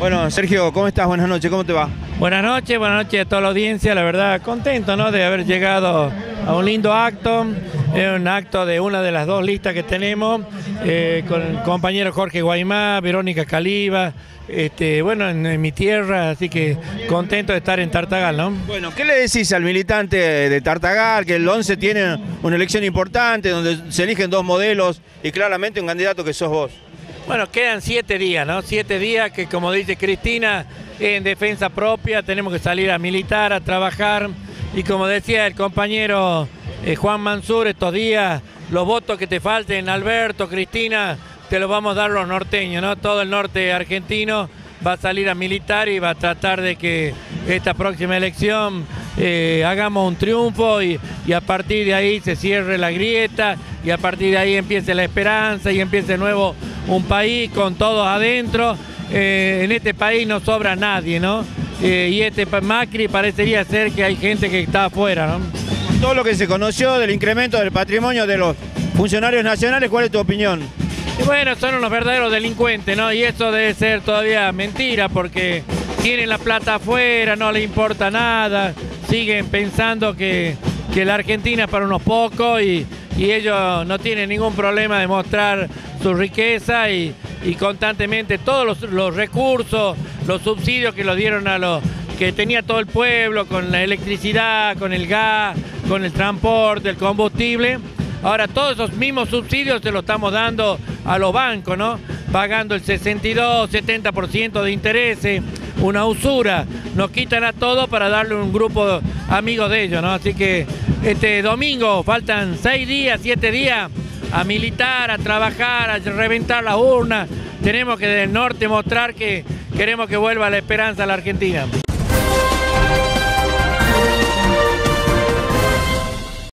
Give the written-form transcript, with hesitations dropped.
Bueno, Sergio, ¿cómo estás? Buenas noches, ¿cómo te va? Buenas noches a toda la audiencia. La verdad, contento, ¿no?, de haber llegado a un lindo acto. Es un acto de una de las dos listas que tenemos, con el compañero Jorge Guaymá, Verónica Caliba, bueno, en mi tierra, así que contento de estar en Tartagal, ¿no? Bueno, ¿qué le decís al militante de Tartagal, que el 11 tiene una elección importante, donde se eligen dos modelos y claramente un candidato que sos vos? Bueno, quedan 7 días, ¿no? 7 días que, como dice Cristina, en defensa propia tenemos que salir a militar, a trabajar. Y como decía el compañero Juan Mansur, estos días, los votos que te falten, Alberto, Cristina, te los vamos a dar los norteños, ¿no? Todo el norte argentino va a salir a militar y va a tratar de que esta próxima elección hagamos un triunfo y a partir de ahí se cierre la grieta y a partir de ahí empiece la esperanza y empiece de nuevo un país con todos adentro. En este país no sobra nadie, ¿no? Y Macri parecería ser que hay gente que está afuera, ¿no? Todo lo que se conoció del incremento del patrimonio de los funcionarios nacionales, ¿cuál es tu opinión? Y bueno, son unos verdaderos delincuentes, ¿no? Y eso debe ser todavía mentira porque tienen la plata afuera, no les importa nada, siguen pensando que la Argentina es para unos pocos y ellos no tienen ningún problema de mostrar su riqueza y constantemente todos los recursos, los subsidios que los dieron a los que tenía todo el pueblo, con la electricidad, con el gas, con el transporte, el combustible. Ahora todos esos mismos subsidios se los estamos dando a los bancos, ¿no? Pagando el 62, 70% de intereses, una usura. Nos quitan a todo para darle un grupo amigos de ellos, ¿no? Así que este domingo faltan 6 días, 7 días a militar, a trabajar, a reventar las urnas. Tenemos que del norte mostrar que queremos que vuelva la esperanza a la Argentina.